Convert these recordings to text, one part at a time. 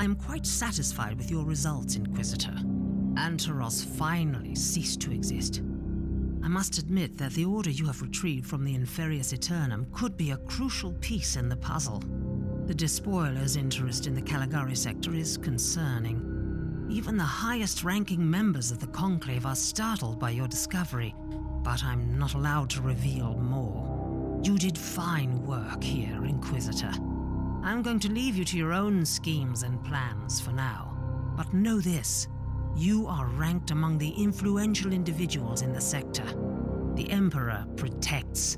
I am quite satisfied with your results, Inquisitor. Antaros finally ceased to exist. I must admit that the order you have retrieved from the Inferius Aeternum could be a crucial piece in the puzzle. The Despoiler's interest in the Caligari sector is concerning. Even the highest-ranking members of the Conclave are startled by your discovery, but I'm not allowed to reveal more. You did fine work here, Inquisitor. I'm going to leave you to your own schemes and plans for now. But know this. You are ranked among the influential individuals in the sector. The Emperor protects.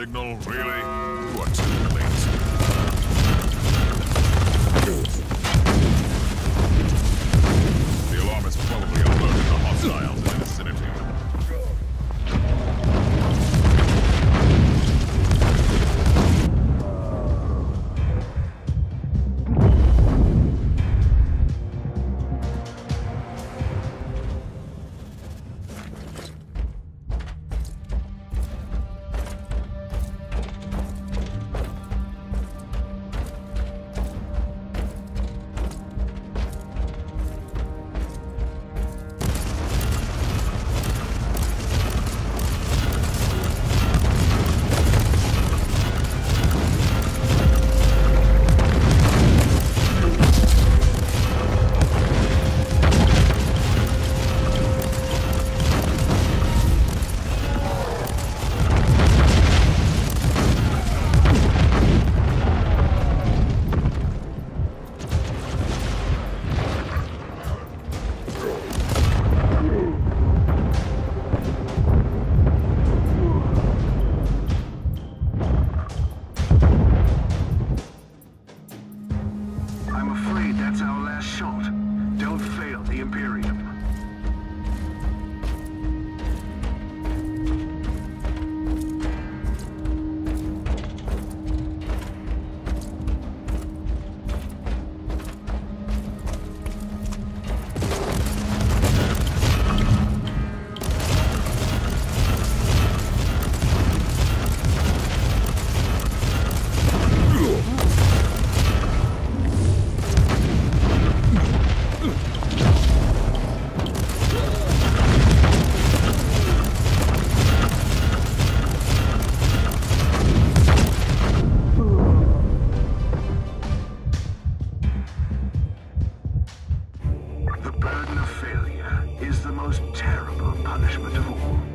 signal, really? You are too late. The alarm has probably alerted the hostiles in the vicinity. I'm afraid that's our last shot. Don't fail the Imperium. The burden of failure is the most terrible punishment of all.